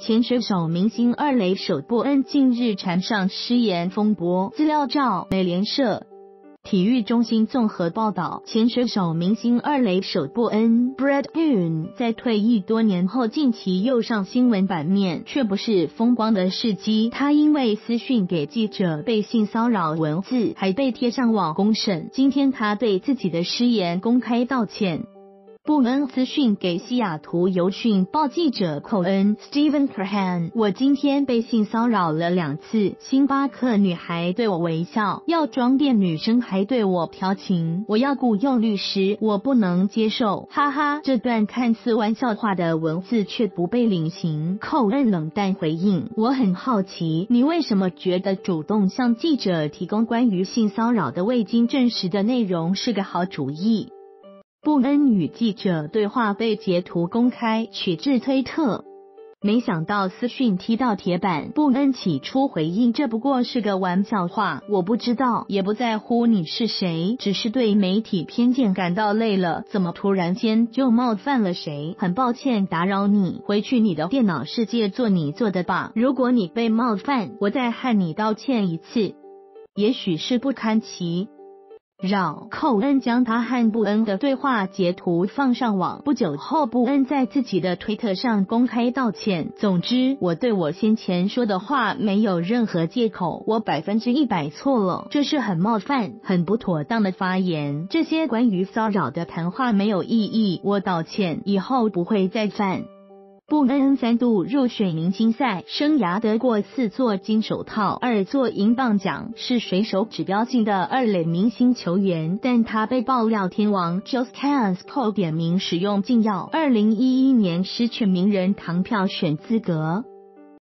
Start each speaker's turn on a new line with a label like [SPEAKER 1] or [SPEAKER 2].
[SPEAKER 1] 前水手明星二垒手布恩近日缠上失言风波。资料照美联社体育中心综合报道，前水手明星二垒手布恩 Brett Boone 在退役多年后近期又上新闻版面，却不是风光的事迹。他因为私讯给记者被性骚扰文字，还被贴上网公审。今天他对自己的失言公开道歉。布恩私讯给西雅图邮讯报记者寇恩 Stephen Curhan， 我今天被性骚扰了2次，星巴克女孩对我微笑，药妆店女生还对我调情，我要雇佣律师，我不能接受，哈哈。这段看似玩笑话的文字却不被领情。寇恩冷淡回应，我很好奇，你为什么觉得主动向记者提供关于性骚扰的未经证实的内容是个好主意？布恩与记者对话被截图公开，取自推特。没想到私讯踢到铁板，布恩起初回应这不过是个玩笑话，我不知道也不在乎你是谁，只是对媒体偏见感到累了，怎么突然间就冒犯了谁？很抱歉打扰你，回去你的电脑世界做你做的吧，如果你被冒犯，我再和你道歉一次，也许是不堪其扰。寇恩将他和布恩的对话截图放上网，不久后布恩在自己的推特上公开道歉。总之，我对我先前说的话没有任何借口，我100%错了，这是很冒犯、很不妥当的发言。这些关于骚扰的谈话没有意义，我道歉，以后不会再犯。布恩3度入选明星赛，生涯得过4座金手套、2座银棒奖，是水手指标性的二垒明星球员。但他被爆料天王 Joe Casco 点名使用禁药，2011年失去名人堂票选资格。